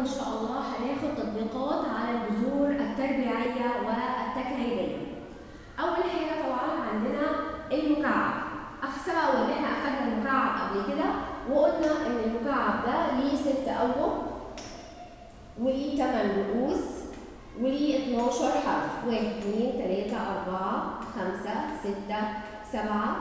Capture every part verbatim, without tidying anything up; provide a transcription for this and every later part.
إن شاء الله هناخد تطبيقات على الجذور التربيعية والتكعيبية. أول حاجة طبعا عندنا المكعب. أحسبها وإن إحنا أخدنا المكعب قبل كده وقلنا إن المكعب ده ليه ست أوجه وليه تمن رؤوس وليه اتناشر حرف، واحد اتنين تلاتة أربعة خمسة ستة سبعة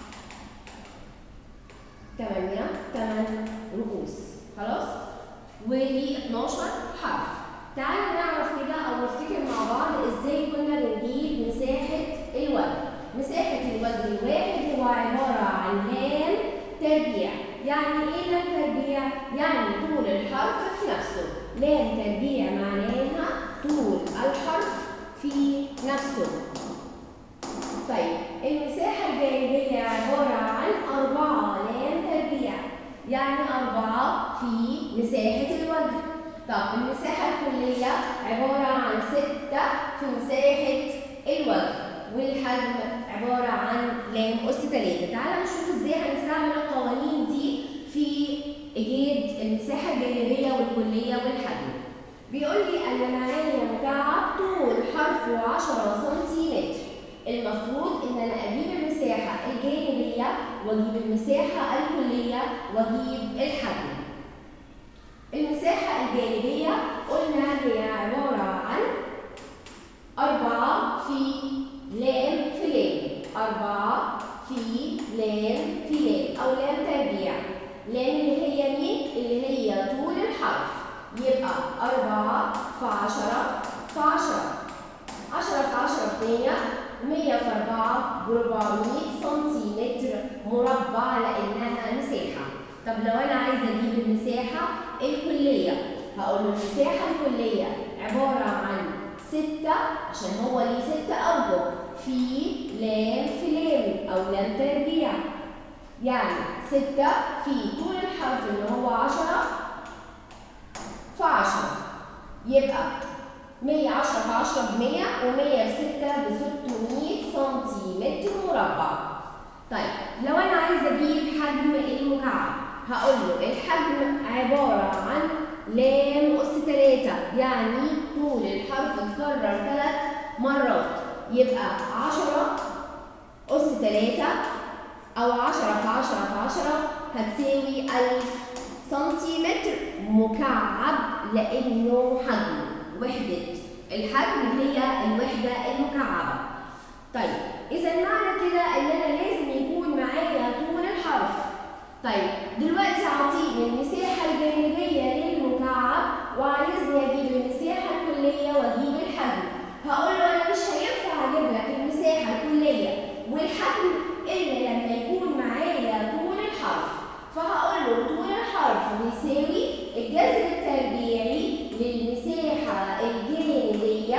تمانية تمن رؤوس، خلاص؟ وليه اتناشر حرف. تعالوا نعرف كده أو نفتكر مع بعض إزاي كنا بنجيب مساحة الوجه. مساحة الوجه الواحد هو عبارة عن لام تربيع. يعني إيه لام تربيع؟ يعني طول الحرف في نفسه. لام تربيع معناها طول الحرف في نفسه. طيب المساحة الجانبية عبارة عن أربعة لام تربيع، يعني أربعة في مساحة الوجه. طب المساحة الكلية عبارة عن ستة في مساحة الوجه، والحجم عبارة عن لام أس تلاتة. تعالى نشوف إزاي هنستعمل القوانين دي في إيجاد المساحة الجانبية والكلية والحجم. بيقول لي أن معايا مكعب طول حرفه عشرة سنتيمتر. المفروض إن أنا أجيب المساحة الجانبية وأجيب المساحة الكلية وأجيب الحجم. المساحة الجانبية قلنا هي عبارة عن أربعة في لام في لام، أربعة في لام في لام أو لام تربيع. لام اللي هي مين؟ اللي هي طول الحرف، يبقى أربعة في عشرة في عشرة. عشرة في عشرة بمية، مية في أربعة بربعمية سنتيمتر مربع لأنها مساحة. طب لو أنا عايزة أجيب المساحة الكلية هقول له المساحة الكلية عبارة عن ستة عشان هو ليه ستة أوجه في لام في لام أو لام تربيع، يعني ستة في طول الحرف اللي هو عشرة في عشرة، يبقى مية. عشرة في عشرة بمية ومية في ستة بستمية سنتيمتر مربع. طيب لو أنا عايزة أجيب حجم المكعب هقول له الحجم عبارة عن لام أس تلاتة، يعني طول الحرف اتكرر ثلاث مرات، يبقى عشرة أس تلاتة أو عشرة في عشرة في عشرة هتساوي ألف سنتيمتر مكعب لأنه حجم. وحدة الحجم هي الوحدة المكعبة. طيب إذا معنى كده إن أنا لازم يكون معايا طول الحرف. طيب دلوقتي أعطيني المساحة الجانبية للمكعب وعايزني أجيب المساحة الكلية وأجيب الحجم. هقول له أنا مش هينفع أجيب لك المساحة الكلية والحجم إلا لما يكون معايا طول الحرف. فهقول له طول الحرف بيساوي الجذر التربيعي للمساحة الجانبية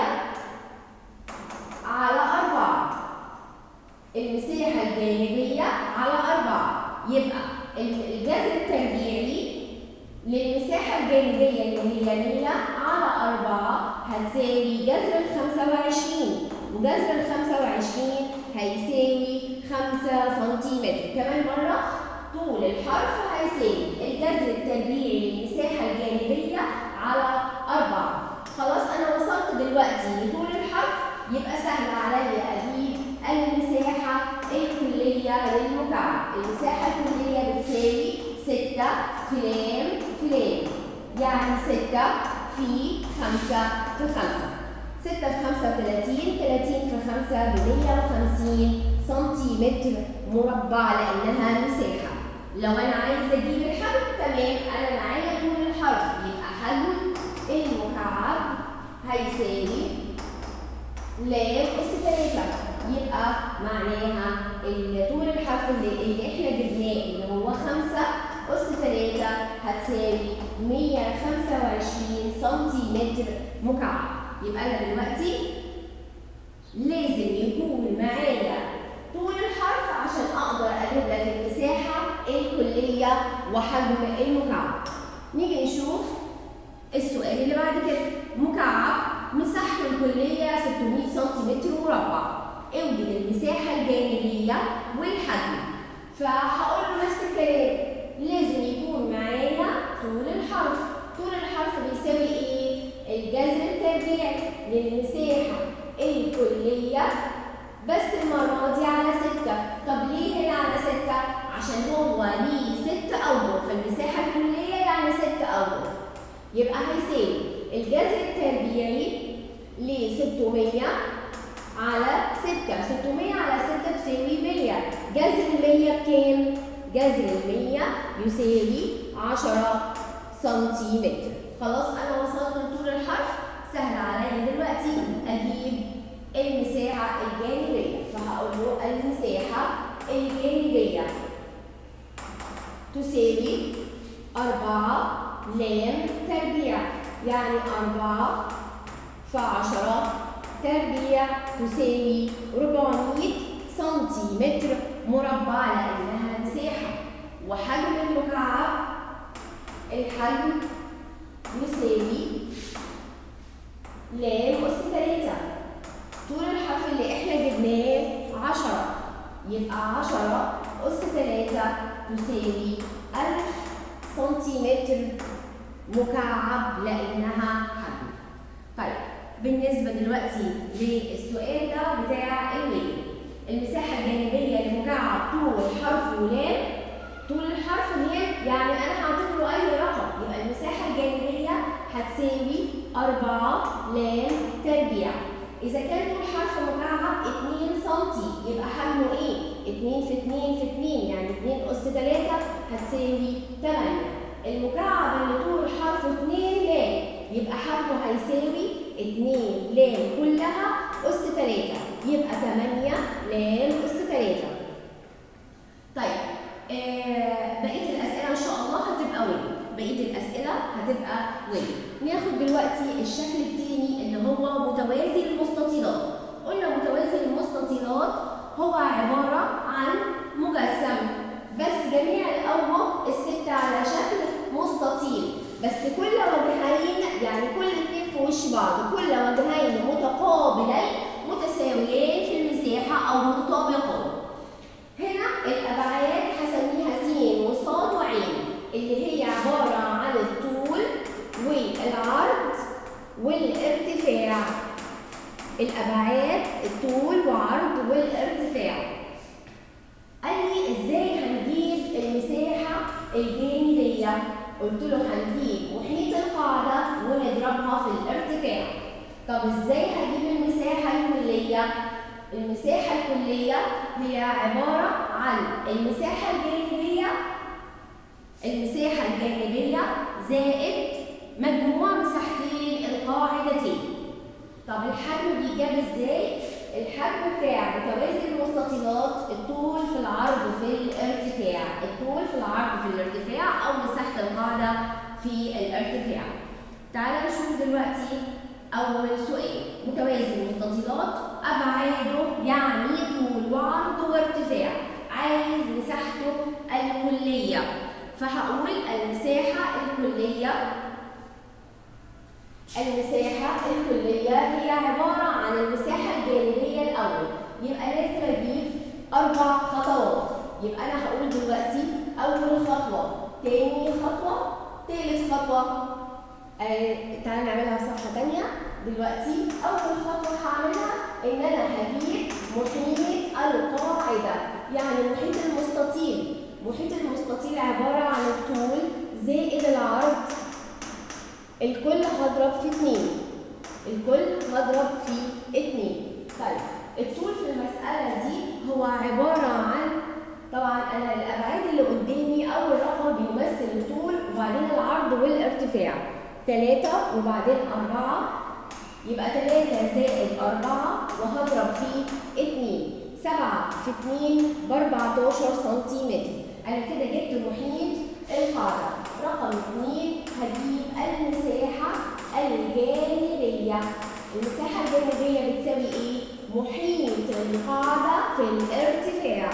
على أربعة. المساحة الجانبية على أربعة، يبقى الجذر التربيعي للمساحة الجانبية اللي هي مية على أربعة هتساوي جذر ال خمسة وعشرين، وجذر ال خمسة وعشرين هيساوي خمسة سنتيمتر. كمان مرة طول الحرف هيساوي الجذر التربيعي للمساحة الجانبية على أربعة. خلاص أنا وصلت دلوقتي لطول الحرف، يبقى سهل عليا أجيب المساحة الكلية للمكعب. المساحة الكلية بتساوي ستة في لام في لام، يعني ستة في خمسة في خمسة. ستة في خمسة وتلاتين، تلاتين في خمسة بمية وخمسين سنتيمتر مربع لأنها مساحة. لو أنا عايزة أجيب الحجم تمام، أنا معايا طول الحرف، يبقى حجم المكعب هيساوي لام أس تلاتة، يبقى معناها إن طول الحرف اللي, اللي إحنا جبناه اللي هو خمسة أس تلاتة هتساوي مية وخمسة وعشرين سنتيمتر مكعب. يبقى أنا دلوقتي لازم يكون معايا طول الحرف عشان أقدر أجيب لك المساحة الكلية وحجم المكعب. نيجي نشوف السؤال اللي بعد كده. مكعب مساحته الكلية ستمية سنتيمتر مربع، اوجد المساحة الجانبية والحجم. فهقول له نفس الكلام، لازم يكون معايا طول الحرف. طول الحرف بيساوي للمساحة الكلية بس المرة دي على ستة. طب ليه هنا على ستة؟ عشان هو ليه ست أوجه، فالمساحة الكلية يعني ست أوجه. يبقى هيساوي الجذر التربيعي ل ستمية على ستة، ستمية على ستة تساوي مية. جذر المية بكام؟ جذر المية يساوي عشرة سنتيمتر. خلاص أنا وصلت لطول الحرف، سهل عليا دلوقتي أجيب المساحة الجانبية، فهقول له المساحة الجانبية تساوي أربعة لام تربيع، يعني أربعة في عشرة تربيع تساوي أربعمية سنتيمتر مربع لأنها مساحة. وحجم المكعب، الحجم يساوي لام أس تلاتة. طول الحرف اللي احنا جبناه عشرة، يبقى عشرة أس تلاتة تساوي ألف سنتيمتر مكعب لأنها حجم. طيب بالنسبة دلوقتي للسؤال ده بتاع الويل، المساحة الجانبية لمكعب طول حرف ولام، طول الحرف لام يعني أنا هعطيه له أي رقم، يبقى المساحة الجانبية هتساوي أربعة لام تربيع. إذا كان طول حرف مكعب اتنين سنتي يبقى حجمه إيه؟ اتنين في اتنين في اتنين يعني اتنين أس تلاتة هتساوي تمانية. المكعب اللي طول حرف اتنين لام يبقى حجمه هيساوي اتنين لام كلها أس تلاتة، يبقى تمانية لام أس تلاتة. طيب آه بقية الأسئلة إن شاء الله هتبقى وين؟ بقية الأسئلة هتبقى وين؟ ناخد دلوقتي الشكل التاني اللي هو متوازي المستطيلات. قلنا متوازي المستطيلات هو عبارة عن مجسم بس جميع الأوجه الستة على شكل مستطيل، بس كل وجهين يعني كل اتنين في وش بعض، كل وجهين متقابلين متساويين في المساحة أو متطابقين. هنا الأبعاد هسميها س وصاد وعين اللي هي عبارة عن الطول والعرض والارتفاع. الأبعاد الطول وعرض والارتفاع. قال لي ازاي هنجيب المساحة الجانبية؟ قلت له هنجيب محيط القاعدة ونضربها في الارتفاع. طب ازاي هجيب المساحة الكلية؟ المساحة الكلية هي عبارة عن المساحة الجانبية المساحة الجانبية زائد مجموع مساحتين القاعدتين. طب الحجم بيجاب ازاي؟ الحجم بتاع متوازي المستطيلات الطول في العرض في الارتفاع، الطول في العرض في الارتفاع أو مساحة القاعدة في الارتفاع. تعالى نشوف دلوقتي أول سؤال. متوازي المستطيلات أبعاده يعني طول وعرض وارتفاع، عايز مساحته الكلية، فهقول المساحة الكلية المساحة الكلية هي عبارة عن المساحة الجانبية الأول، يبقى لازم أجيب أربع خطوات. يبقى أنا هقول دلوقتي أول خطوة، تاني خطوة، تالت خطوة. آه تعالى نعملها بصفحة تانية. دلوقتي أول خطوة هعملها إن أنا هجيب محيط القاعدة، يعني محيط المستطيل. محيط المستطيل عبارة عن الطول زائد العرض، الكل هضرب في اتنين، الكل هضرب في اتنين. طيب الطول في المسألة دي هو عبارة عن، طبعا أنا الأبعاد اللي قدامي أول رقم بيمثل الطول وبعدين العرض والارتفاع، تلاتة وبعدين أربعة، يبقى تلاتة زائد أربعة وهضرب في اتنين، سبعة في اتنين بأربعتاشر سنتيمتر. أنا كده جبت محيط القاعدة. رقم اتنين هجيب المساحة الجانبية. المساحة الجانبية بتساوي إيه؟ محيط القاعدة في الارتفاع.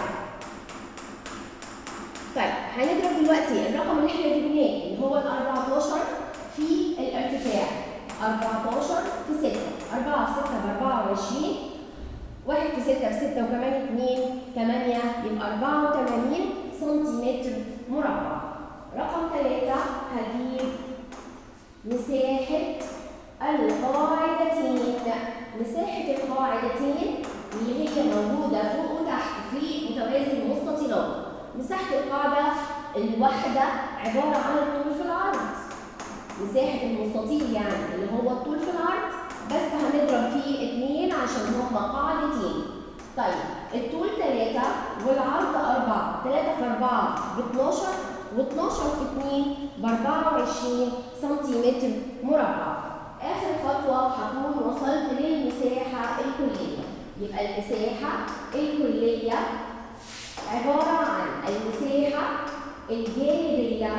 طيب هنضرب دلوقتي الرقم اللي احنا جبناه اللي هو ال أربعتاشر في الارتفاع. أربعتاشر في ستة، أربعة في ستة بأربعة وعشرين، واحد في ستة بستة وكمان اتنين تمانية، يبقى أربعة وتمانين سنتيمتر مربع. رقم تلاتة هجيب مساحة القاعدتين. مساحة القاعدتين اللي هي موجودة فوق وتحت في متوازي المستطيلات. مساحة القاعدة الواحدة عبارة عن الطول في العرض. مساحة المستطيل يعني اللي هو الطول في العرض، بس هنضرب فيه اتنين عشان هما قاعدتين. طيب الطول تلاتة والعرض أربعة، تلاتة في أربعة باتناشر، واتناشر في اتنين بأربعة وعشرين سنتيمتر مربع. آخر خطوة هكون وصلت للمساحة الكلية. يبقى المساحة الكلية عبارة عن المساحة الجانبية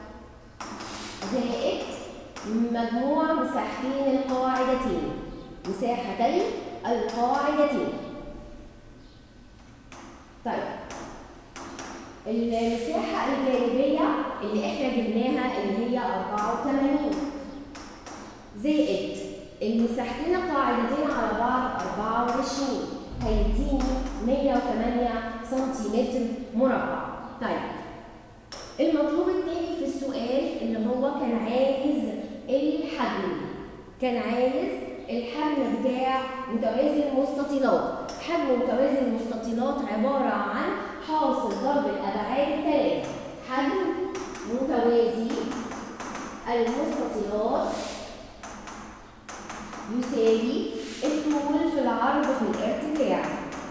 زائد مجموع مساحتين القاعدتين، مساحتين القاعدتين. طيب المساحة الجانبية اللي احنا جبناها اللي هي أربعة وتمانين زائد المساحتين القاعدتين على بعض أربعة وعشرين هيديني مية وتمانية سنتيمتر مربع. طيب المطلوب التاني في السؤال اللي هو كان عايز الحجم، كان عايز الحجم بتاع متوازي المستطيلات. حجم متوازي المستطيلات عبارة عن حاصل ضرب الأبعاد الثلاثة. حجم متوازي المستطيلات يساوي الطول في العرض في الارتفاع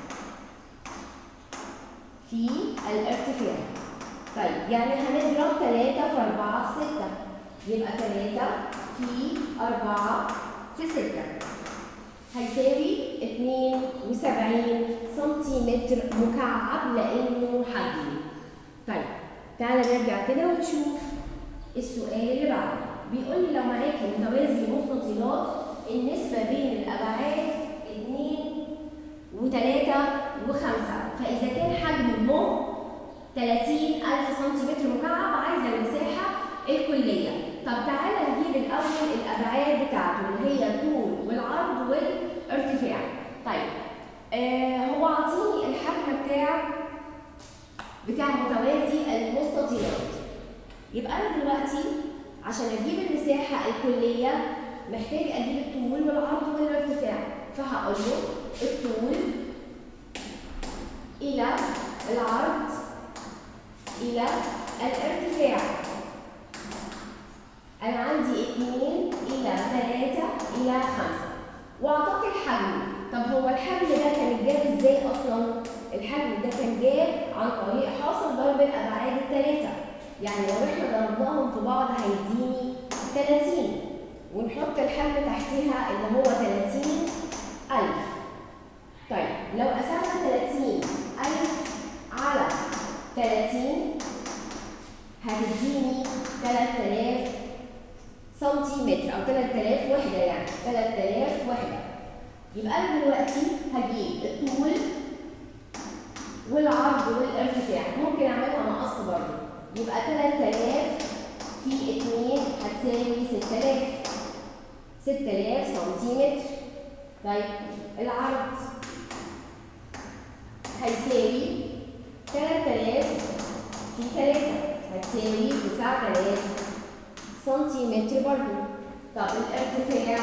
في الارتفاع. طيب يعني هنضرب تلاتة في أربعة في ستة، يبقى تلاتة في أربعة في ستة هيساوي اتنين وسبعين سنتيمتر مكعب لأنه حجم. طيب تعالى نرجع كده ونشوف السؤال اللي بعده. بيقول لي لو معاكي متوازي مستطيلات النسبة بين الأبعاد اتنين وتلاتة وخمسة، فإذا كان حجمهم تلاتين ألف سنتيمتر مكعب عايزة المساحة الكلية. طب تعالى نجيب الأول الأبعاد بتاعته اللي هي الطول والعرض والارتفاع. طيب آه هو عاطيني الحجم بتاع بتاع متوازي المستطيلات. يبقى أنا دلوقتي عشان أجيب المساحة الكلية محتاج أجيب الطول والعرض والارتفاع، فهقول له الطول إلى العرض إلى الارتفاع. أنا عندي اتنين إلى تلاتة إلى خمسة، وأعطاك الحجم. طب هو الحجم ده كان جاب إزاي أصلاً؟ الحجم ده كان جاب عن طريق حاصل ضرب الأبعاد التلاتة، يعني لو إحنا ضربناهم في بعض هيديني تلاتين، ونحط الحجم تحتها اللي هو تلاتين ألف. طيب لو قسمنا تلاتين ألف على تلاتين هتديني تلات آلاف سنتيمتر أو تلات آلاف وحدة، يعني تلات آلاف وحدة. يبقى أنا دلوقتي هجيب الطول والعرض والارتفاع، ممكن أعملها مقص برضه، يبقى تلات آلاف في اتنين هتساوي ستة آلاف، ستة آلاف سنتيمتر. طيب العرض هيساوي تلات آلاف في تلاتة هتساوي تسعة آلاف سنتيمتر برضه. طب الارتفاع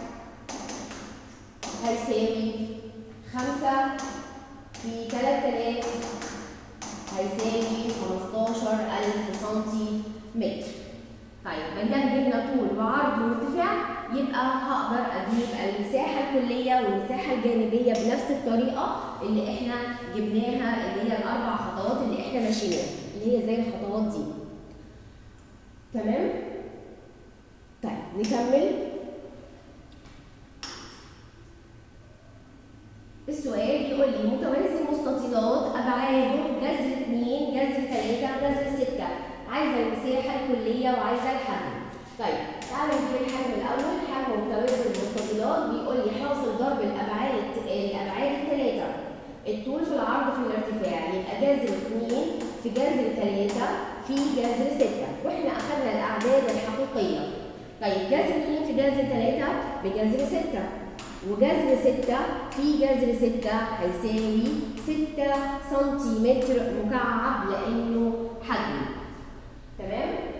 هيساوي خمسة في تلات آلاف هيساوي خمستاشر ألف سنتيمتر. طيب ما دام جبنا طول وعرض وارتفاع يبقى هقدر اجيب المساحه الكليه والمساحه الجانبيه بنفس الطريقه اللي احنا جبناها، اللي هي الاربع خطوات اللي احنا ماشيينها اللي هي زي الخطوات دي. تمام؟ طيب نكمل. السؤال بيقول لي متوازي المستطيلات ابعاده جذر اتنين جذر تلاتة جذر ستة، عايزه المساحه الكليه وعايزه الحجم. طيب تعالوا نجيب الحجم الاول. حجم متوازي المستطيلات بيقول لي حاصل ضرب الابعاد الابعاد الثلاثه، الطول في العرض في الارتفاع، يبقى جذر اتنين في جذر تلاتة في جذر ستة، واحنا اخذنا الاعداد الحقيقيه. طيب جذر اتنين في جذر تلاتة بجذر ستة، وجذر ستة في جذر ستة هيساوي ستة سنتيمتر مكعب لأنه حجم. تمام؟